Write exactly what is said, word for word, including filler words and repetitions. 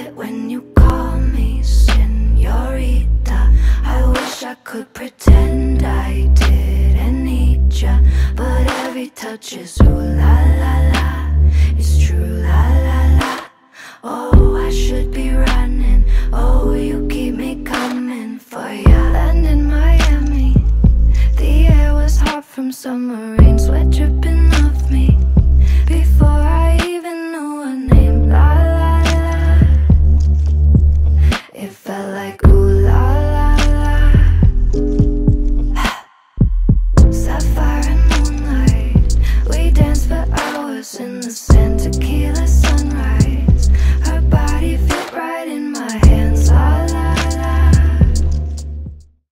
it when you call me señorita. I wish I could pretend I didn't need ya, but every touch is ooh la la la. It's true la la la. Oh, I should be running. Oh, you keep me coming for ya. Land in Miami, the air was hot from summer rain, sweat dripping off me.